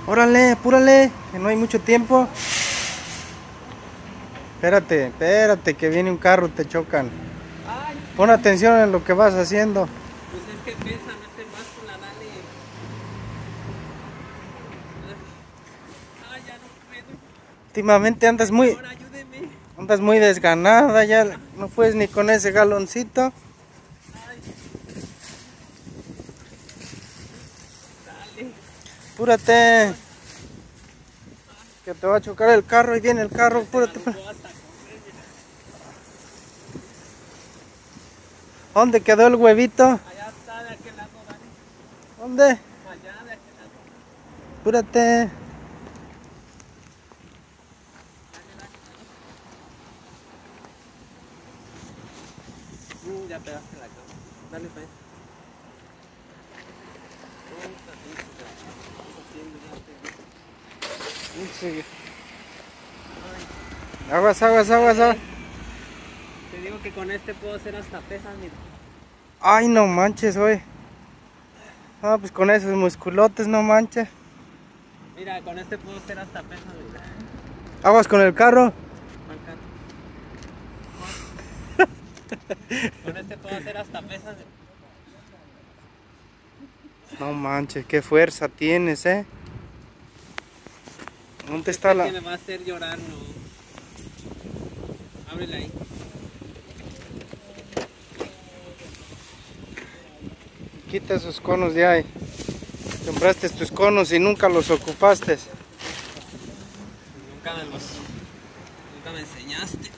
Órale, apúrale, que no hay mucho tiempo. Espérate, que viene un carro, te chocan. Ay, Pon atención en lo que vas haciendo. pues es que pesa, no esté báscula, dale. Ay, ya no puedo. Últimamente Señor, ayúdeme. andas muy desganada, ya no puedes ni con ese galoncito. Ay, dale. Apúrate, que te va a chocar el carro y viene el carro, apúrate. No puedo hasta correr. ¿Dónde quedó el huevito? Allá está, de aquel lado, dale. ¿Dónde? Allá, de aquel lado. Apúrate. Dale. Ya pegaste la cama. Dale, pues. Sí. Aguas. Te digo que con este puedo hacer hasta pesas, mira. Ay, no manches, hoy. Ah, pues con esos musculotes, no manches. Mira, con este puedo hacer hasta pesas, mira. Aguas con el carro. Con este puedo hacer hasta pesas. No manches, qué fuerza tienes, ¿Dónde está la...? Que me va a hacer llorar, no. Ábrele ahí. Quita esos conos de ahí. Compraste tus conos y nunca los ocupaste. Nunca me enseñaste.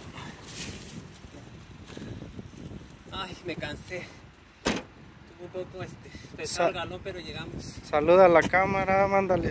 Ay, me cansé. Tuve un poco pesado el galón, pero llegamos. Saluda a la cámara, mándale.